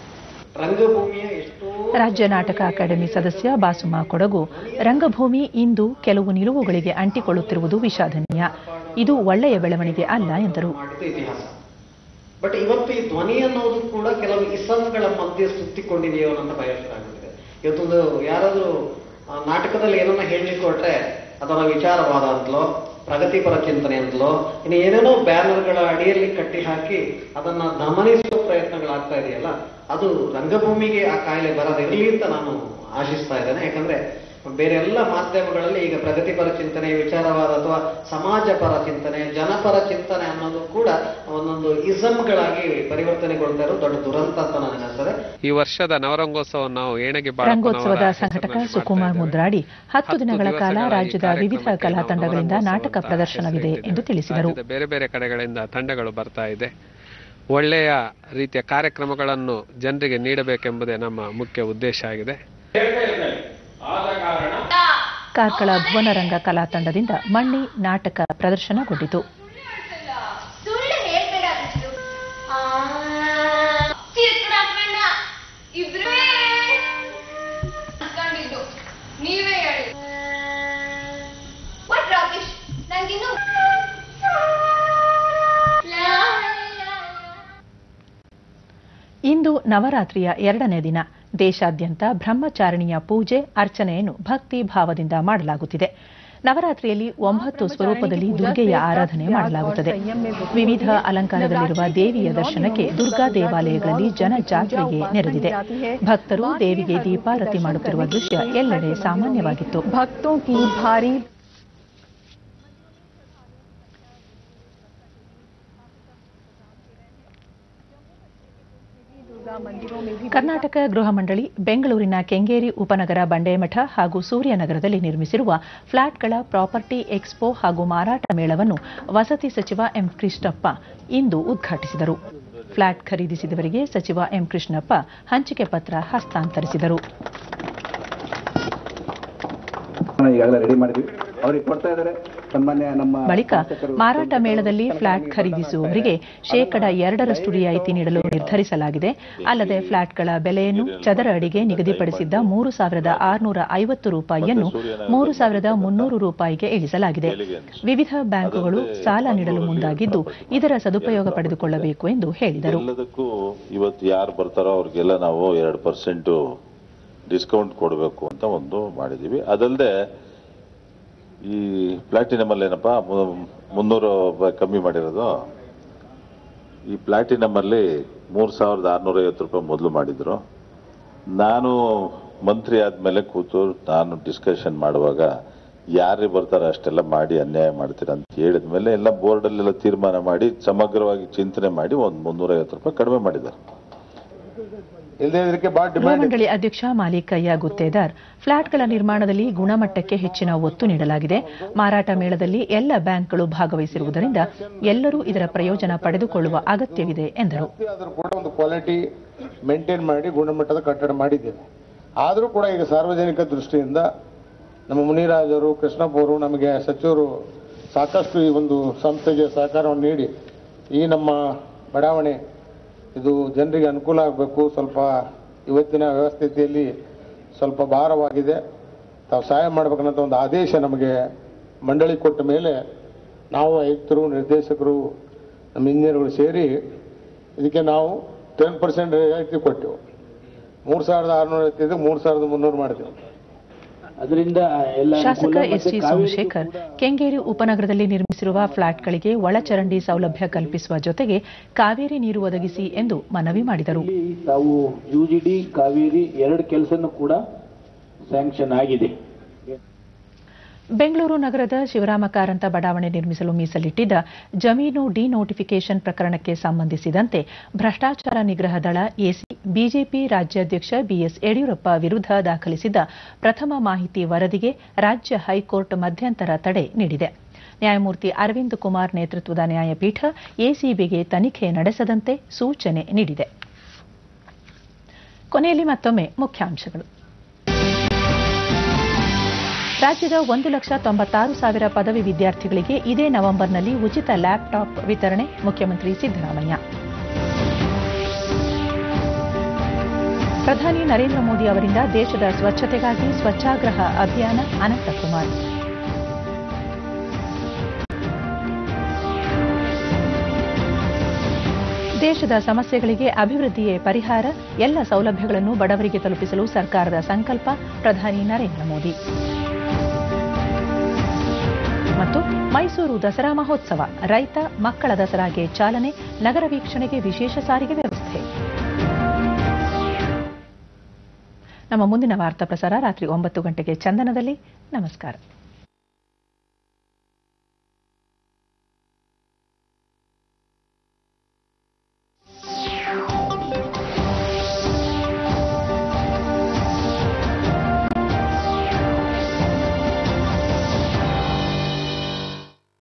ರಾಜ್ಯ ನಾಟಕ ಅಕಾಡೆಮಿ ಸದಸ್ಯ ಬಾಸುಮ ಕೊಡಗು, ರಂಗಭೂಮಿ ಇಂದು ಕೆಲವು ನಿಲುವುಗಳಿಗೆ ಅಂಟಿಕೊಳ್ಳುತ್ತಿರುವುದು ವಿಷಾದನೀಯ. ಇದು ಒಳ್ಳೆಯ ಬೆಳವಣಿಗೆ ಅಲ್ಲ ಎಂದರು.
ಇತಿಹಾಸ ಬಟ್ ಇವತ್ತು ಈ ಧ್ವನಿ ಅನ್ನೋದು ಕೂಡ ಕೆಲವು ಇಸಮ್ಗಳ ಮಧ್ಯೆ ಸುತ್ತಿಕೊಂಡಿದೆಯೋ ಅಂತ ಬಯಸಲಾಗುತ್ತಿದೆ. ಇವತ್ತೊಂದು ಯಾರಾದ್ರೂ ನಾಟಕದಲ್ಲಿ ಏನನ್ನ ಹೇಳಲಿಕ್ಕೆ ಹೊರಟ್ರೆ ಅದರ ವಿಚಾರವಾದ ಅಂತಲೋ ಪ್ರಗತಿಪರ ಚಿಂತನೆ ಅಂತಲೋ ಇನ್ನು ಏನೇನೋ ಬ್ಯಾನರ್ಗಳ ಅಡಿಯಲ್ಲಿ ಕಟ್ಟಿ ಹಾಕಿ ಅದನ್ನ ದಮನಿಸುವ ಪ್ರಯತ್ನಗಳಾಗ್ತಾ ಇದೆಯಲ್ಲ, ಅದು ರಂಗಭೂಮಿಗೆ ಆ ಕಾಯಿಲೆ ಬರದಿರಲಿ ಅಂತ ನಾನು ಆಶಿಸ್ತಾ ಇದ್ದೇನೆ. ಯಾಕಂದ್ರೆ ಬೇರೆ ಎಲ್ಲ ಮಾಧ್ಯಮಗಳಲ್ಲಿ ಈಗ ಪ್ರಗತಿಪರ ಚಿಂತನೆ, ವಿಚಾರವಾದ ಅಥವಾ ಸಮಾಜ ಪರ ಚಿಂತನೆ, ಜನಪರ ಚಿಂತನೆ ಅನ್ನೋದು ಕೂಡ ಒಂದೊಂದು ಇಸಮ್ಗಳಾಗಿ ಪರಿವರ್ತನೆಗೊಳ್ತಾ ಇರೋ ದೊಡ್ಡ ದುರಂತ ಅಂತ ನನಗೆ ಅನಿಸ್ತದೆ.
ಈ ವರ್ಷದ ನವರಂಗೋತ್ಸವ ನಾವು ಏಣಗಿ
ರಂಗೋತ್ಸವದ ಸಂಘಟಕ ಸುಕುಮಾರ್ ಮುದ್ರಾಡಿ ಹತ್ತು ದಿನಗಳ ಕಾಲ ರಾಜ್ಯದ ವಿವಿಧ ಕಲಾ ತಂಡಗಳಿಂದ ನಾಟಕ ಪ್ರದರ್ಶನವಿದೆ ಎಂದು ತಿಳಿಸಿದರು.
ಬೇರೆ ಬೇರೆ ಕಡೆಗಳಿಂದ ತಂಡಗಳು ಬರ್ತಾ ಇದೆ. ಒಳ್ಳೆಯ ರೀತಿಯ ಕಾರ್ಯಕ್ರಮಗಳನ್ನು ಜನರಿಗೆ ನೀಡಬೇಕೆಂಬುದೇ ನಮ್ಮ ಮುಖ್ಯ ಉದ್ದೇಶ ಆಗಿದೆ.
ಕಾರ್ಕಳ ಭುವನರಂಗ ಕಲಾ ತಂಡದಿಂದ ಮಣ್ಣಿ ನಾಟಕ ಪ್ರದರ್ಶನಗೊಂಡಿತು. ಇಂದು ನವರಾತ್ರಿಯ ಎರಡನೇ ದಿನ. ದೇಶಾದ್ಯಂತ ಬ್ರಹ್ಮಚಾರಿಣಿಯ ಪೂಜೆ ಅರ್ಚನೆಯನ್ನು ಭಕ್ತಿ ಭಾವದಿಂದ ಮಾಡಲಾಗುತ್ತಿದೆ. ನವರಾತ್ರಿಯಲ್ಲಿ ಒಂಬತ್ತು ಸ್ವರೂಪದಲ್ಲಿ ದುರ್ಗೆಯ ಆರಾಧನೆ ಮಾಡಲಾಗುತ್ತದೆ. ವಿವಿಧ ಅಲಂಕಾರದಲ್ಲಿರುವ ದೇವಿಯ ದರ್ಶನಕ್ಕೆ ದುರ್ಗಾ ದೇವಾಲಯಗಳಲ್ಲಿ ಜನಜಾತ್ರೆಗೆ ನೆರೆದಿದೆ. ಭಕ್ತರು ದೇವಿಗೆ ದೀಪಾರತಿ ಮಾಡುತ್ತಿರುವ ದೃಶ್ಯ ಎಲ್ಲೆಡೆ ಸಾಮಾನ್ಯವಾಗಿತ್ತು.
ಭಕ್ತೋं की भारी
ಕರ್ನಾಟಕ ಗೃಹ ಮಂಡಳಿ ಬೆಂಗಳೂರಿನ ಕೆಂಗೇರಿ ಉಪನಗರ ಬಂಡೇಮಠ ಹಾಗೂ ಸೂರ್ಯನಗರದಲ್ಲಿ ನಿರ್ಮಿಸಿರುವ ಫ್ಲಾಟ್ಗಳ ಪ್ರಾಪರ್ಟಿ ಎಕ್ಸ್ಪೋ ಹಾಗೂ ಮಾರಾಟ ಮೇಳವನ್ನು ವಸತಿ ಸಚಿವ ಎಂ ಕೃಷ್ಣಪ್ಪ ಇಂದು ಉದ್ಘಾಟಿಸಿದರು. ಫ್ಲಾಟ್ ಖರೀದಿಸಿದವರಿಗೆ ಸಚಿವ ಎಂ ಕೃಷ್ಣಪ್ಪ ಹಂಚಿಕೆ ಪತ್ರ ಹಸ್ತಾಂತರಿಸಿದರು. ಬಳಿಕ ಮಾರಾಟ ಮೇಳದಲ್ಲಿ ಫ್ಲಾಟ್ ಖರೀದಿಸುವವರಿಗೆ ಶೇಕಡ ಎರಡರಷ್ಟು ರಿಯಾಯಿತಿ ನೀಡಲು ನಿರ್ಧರಿಸಲಾಗಿದೆ. ಅಲ್ಲದೆ ಫ್ಲಾಟ್ಗಳ ಬೆಲೆಯನ್ನು ಚದರ ಅಡಿಗೆ ನಿಗದಿಪಡಿಸಿದ್ದ ಮೂರು ಸಾವಿರದ ಆರುನೂರ ಐವತ್ತು ರೂಪಾಯಿಯನ್ನು ಮೂರು ಸಾವಿರದ ಮುನ್ನೂರು ರೂಪಾಯಿಗೆ ಇಳಿಸಲಾಗಿದೆ. ವಿವಿಧ ಬ್ಯಾಂಕುಗಳು ಸಾಲ ನೀಡಲು ಮುಂದಾಗಿದ್ದು ಇದರ ಸದುಪಯೋಗ ಪಡೆದುಕೊಳ್ಳಬೇಕು ಎಂದು ಹೇಳಿದರು.
ಇವತ್ತು ಯಾರು ಬರ್ತಾರೋ ಅವ್ರಿಗೆಲ್ಲ ನಾವು ಎರಡು ಪರ್ಸೆಂಟ್ ಡಿಸ್ಕೌಂಟ್ ಕೊಡಬೇಕು ಅಂತ ಒಂದು ಮಾಡಿದ್ದೀವಿ. ಅದಲ್ಲದೆ ಈ ಪ್ಲಾಟಿನಮ್ ಅಲ್ಲಿ ಏನಪ್ಪ ಮುನ್ನೂರು ಕಮ್ಮಿ ಮಾಡಿರೋದು, ಈ ಪ್ಲಾಟಿನಮ್ ಅಲ್ಲಿ ಮೂರು ಸಾವಿರದ ಆರುನೂರ ಐವತ್ತು ರೂಪಾಯಿ ಮೊದಲು ಮಾಡಿದ್ರು. ನಾನು ಮಂತ್ರಿ ಆದ್ಮೇಲೆ ಕೂತು ನಾನು ಡಿಸ್ಕಷನ್ ಮಾಡುವಾಗ ಯಾರೇ ಬರ್ತಾರೋ ಅಷ್ಟೆಲ್ಲ ಮಾಡಿ ಅನ್ಯಾಯ ಮಾಡ್ತೀರಾ ಅಂತ ಹೇಳಿದ್ಮೇಲೆ ಎಲ್ಲ ಬೋರ್ಡಲ್ಲೆಲ್ಲ ತೀರ್ಮಾನ ಮಾಡಿ ಸಮಗ್ರವಾಗಿ ಚಿಂತನೆ ಮಾಡಿ ಒಂದು ಮುನ್ನೂರ ಐವತ್ತು ರೂಪಾಯಿ ಕಡಿಮೆ ಮಾಡಿದ್ದಾರೆ.
ಗೃಹ ಮಂಡಳಿ ಅಧ್ಯಕ್ಷ ಮಾಲೀಕಯ್ಯ ಗುತ್ತೇದಾರ್, ಫ್ಲಾಟ್ಗಳ ನಿರ್ಮಾಣದಲ್ಲಿ ಗುಣಮಟ್ಟಕ್ಕೆ ಹೆಚ್ಚಿನ ಒತ್ತು ನೀಡಲಾಗಿದೆ. ಮಾರಾಟ ಮೇಳದಲ್ಲಿ ಎಲ್ಲ ಬ್ಯಾಂಕ್ಗಳು ಭಾಗವಹಿಸಿರುವುದರಿಂದ ಎಲ್ಲರೂ ಇದರ ಪ್ರಯೋಜನ ಪಡೆದುಕೊಳ್ಳುವ ಅಗತ್ಯವಿದೆ ಎಂದರು.
ಒಂದು ಕ್ವಾಲಿಟಿ ಮೇಂಟೈನ್ ಮಾಡಿ ಗುಣಮಟ್ಟದ ಕಟ್ಟಡ ಮಾಡಿದ್ದೇವೆ. ಆದರೂ ಕೂಡ ಈಗ ಸಾರ್ವಜನಿಕ ದೃಷ್ಟಿಯಿಂದ ನಮ್ಮ ಮುನಿರಾಜ್ ಅವರು, ಕೃಷ್ಣಪ್ಪ ಅವರು, ನಮಗೆ ಸಚಿವರು ಸಾಕಷ್ಟು ಈ ಒಂದು ಸಂಸ್ಥೆಗೆ ಸಹಕಾರವನ್ನು ನೀಡಿ ಈ ನಮ್ಮ ಬಡಾವಣೆ ಇದು ಜನರಿಗೆ ಅನುಕೂಲ ಆಗಬೇಕು, ಸ್ವಲ್ಪ ಇವತ್ತಿನ ವ್ಯವಸ್ಥಿತಿಯಲ್ಲಿ ಸ್ವಲ್ಪ ಭಾರವಾಗಿದೆ, ತಾವು ಸಹಾಯ ಮಾಡಬೇಕನ್ನೋ ಒಂದು ಆದೇಶ ನಮಗೆ ಮಂಡಳಿ ಕೊಟ್ಟ ಮೇಲೆ ನಾವು ಆಯುಕ್ತರು, ನಿರ್ದೇಶಕರು, ನಮ್ಮ ಇಂಜಿನಿಯರ್ಗಳು ಸೇರಿ ಇದಕ್ಕೆ ನಾವು ಟೆನ್ ಪರ್ಸೆಂಟ್ ರಿಯಾಯಿತಿ ಕೊಟ್ಟೆವು. ಮೂರು ಸಾವಿರದ ಆರುನೂರ ಐವತ್ತೈದು ಮೂರು ಸಾವಿರದ ಮುನ್ನೂರು ಮಾಡಿದೆವು.
ಶಾಸಕ ಎಸ್ ಟಿ ಸೋಮಶೇಖರ್ ಕೆಂಗೇರಿ ಉಪನಗರದಲ್ಲಿ ನಿರ್ಮಿಸಿರುವ ಫ್ಲಾಟ್ಗಳಿಗೆ ಒಳಚರಂಡಿ ಸೌಲಭ್ಯ ಕಲ್ಪಿಸುವ ಜೊತೆಗೆ ಕಾವೇರಿ ನೀರು ಒದಗಿಸಿ ಎಂದು ಮನವಿ ಮಾಡಿದರು.
ತಾವು ಯುಜಿಡಿ ಕಾವೇರಿ ಎರಡು ಕೆಲಸನೂ ಕೂಡ ಸ್ಯಾಂಕ್ಷನ್ ಆಗಿದೆ.
ಬೆಂಗಳೂರು ನಗರದ ಶಿವರಾಮ ಕಾರಂತ ಬಡಾವಣೆ ನಿರ್ಮಿಸಲು ಮೀಸಲಿಟ್ಟಿದ್ದ ಜಮೀನು ಡಿನೋಟಿಫಿಕೇಷನ್ ಪ್ರಕರಣಕ್ಕೆ ಸಂಬಂಧಿಸಿದಂತೆ ಭ್ರಷ್ಟಾಚಾರ ನಿಗ್ರಹ ದಳ ಎಸಿ ಬಿಜೆಪಿ ರಾಜ್ಯಾಧ್ಯಕ್ಷ ಬಿಎಸ್ ಯಡಿಯೂರಪ್ಪ ವಿರುದ್ಧ ದಾಖಲಿಸಿದ್ದ ಪ್ರಥಮ ಮಾಹಿತಿ ವರದಿಗೆ ರಾಜ್ಯ ಹೈಕೋರ್ಟ್ ಮಧ್ಯಂತರ ತಡೆ ನೀಡಿದೆ. ನ್ಯಾಯಮೂರ್ತಿ ಅರವಿಂದ್ ಕುಮಾರ್ ನೇತೃತ್ವದ ನ್ಯಾಯಪೀಠ ಎಸಿಬಿಗೆ ತನಿಖೆ ನಡೆಸದಂತೆ ಸೂಚನೆ ನೀಡಿದೆ. ಕೊನೆಯಲ್ಲಿ ಮತ್ತೊಮ್ಮೆ ಮುಖ್ಯಾಂಶಗಳು. ರಾಜ್ಯದ ಒಂದು ಲಕ್ಷ ತೊಂಬತ್ತಾರು ಸಾವಿರ ಪದವಿ ವಿದ್ಯಾರ್ಥಿಗಳಿಗೆ ಇದೇ ನವೆಂಬರ್ನಲ್ಲಿ ಉಚಿತ ಲ್ಯಾಪ್ಟಾಪ್ ವಿತರಣೆ, ಮುಖ್ಯಮಂತ್ರಿ ಸಿದ್ದರಾಮಯ್ಯ. ಪ್ರಧಾನಿ ನರೇಂದ್ರ ಮೋದಿ ಅವರಿಂದ ದೇಶದ ಸ್ವಚ್ಛತೆಗಾಗಿ ಸ್ವಚ್ಛಾಗ್ರಹ ಅಭಿಯಾನ, ಅನಂತಕುಮಾರ್. ದೇಶದ ಸಮಸ್ಯೆಗಳಿಗೆ ಅಭಿವೃದ್ಧಿಯೇ ಪರಿಹಾರ, ಎಲ್ಲ ಸೌಲಭ್ಯಗಳನ್ನು ಬಡವರಿಗೆ ತಲುಪಿಸಲು ಸರ್ಕಾರದ ಸಂಕಲ್ಪ, ಪ್ರಧಾನಿ ನರೇಂದ್ರ ಮೋದಿ. ಮತ್ತು ಮೈಸೂರು ದಸರಾ ಮಹೋತ್ಸವ, ರೈತ ಮಕ್ಕಳ ದಸರಾಗೆ ಚಾಲನೆ, ನಗರ ವೀಕ್ಷಣೆಗೆ ವಿಶೇಷ ಸಾರಿಗೆ ವ್ಯವಸ್ಥೆ. ನಮ್ಮ ಮುಂದಿನ ವಾರ್ತಾ ಪ್ರಸಾರ ರಾತ್ರಿ ಒಂಬತ್ತು ಗಂಟೆಗೆ ಚಂದನದಲ್ಲಿ. ನಮಸ್ಕಾರ.